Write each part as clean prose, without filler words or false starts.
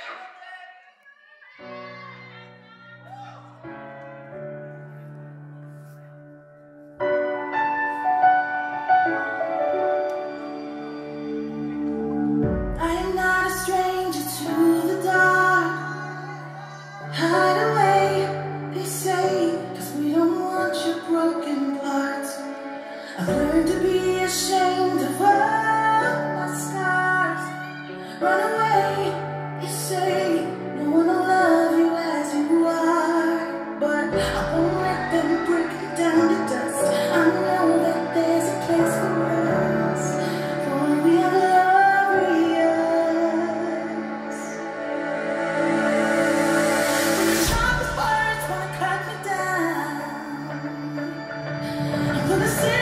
I've learned to be ashamed of all my scars. Run away, you say, no one will love you as you are. But I won't let them break me down to dust. I know that there's a place for us, for we are glorious. When the sharpest words wanna cut me down, I'm gonna send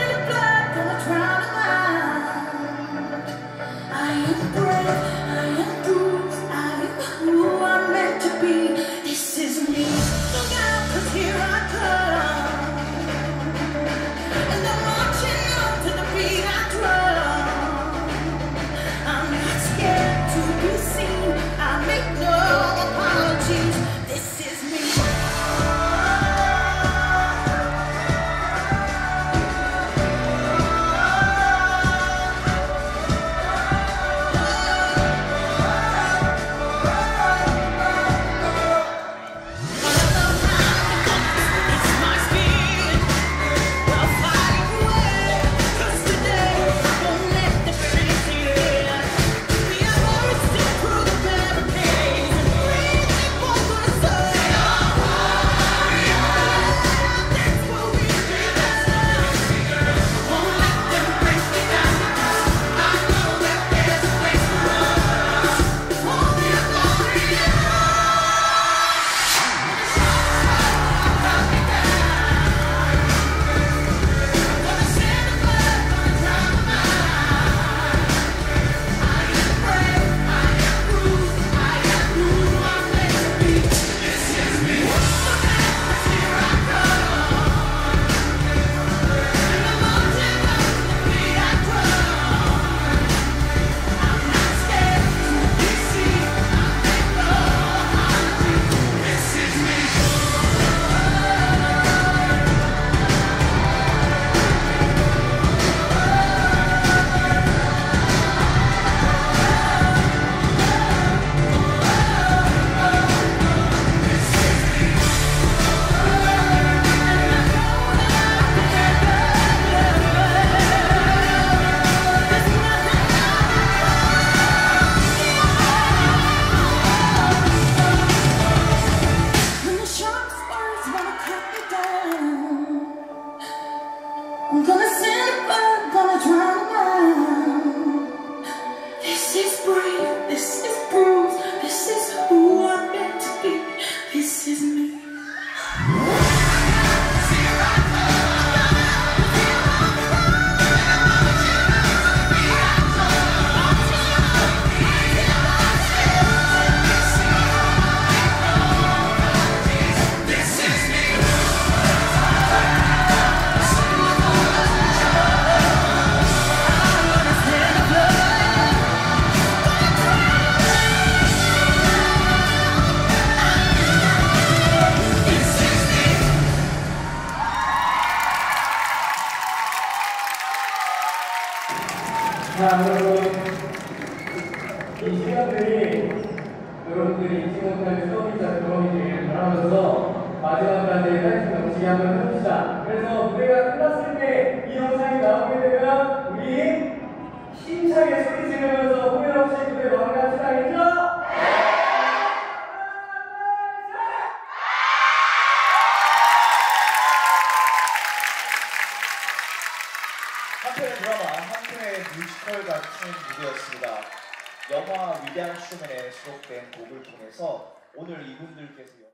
I'm gonna send a bird, gonna drown a mind. This is brave, this is bruised, this is who I'm meant to be, this is me. 자, 여러분, 이 시간들이 여러분들이 잊지 못할 수업이자 경험이 되길 바라면서 마지막까지 파이팅 넘치게 한번 해봅시다. 그래서 무대가 끝났을 때 이 영상이 나오게 되면 우리 힘차게 소리 지르면서 후회 없이 무대 마무리합시다. 알겠죠? 한편의 드라마, 한편의 뮤지컬 같은 무대였습니다. 영화 위대한 쇼맨에 수록된 곡을 통해서 오늘 이분들께서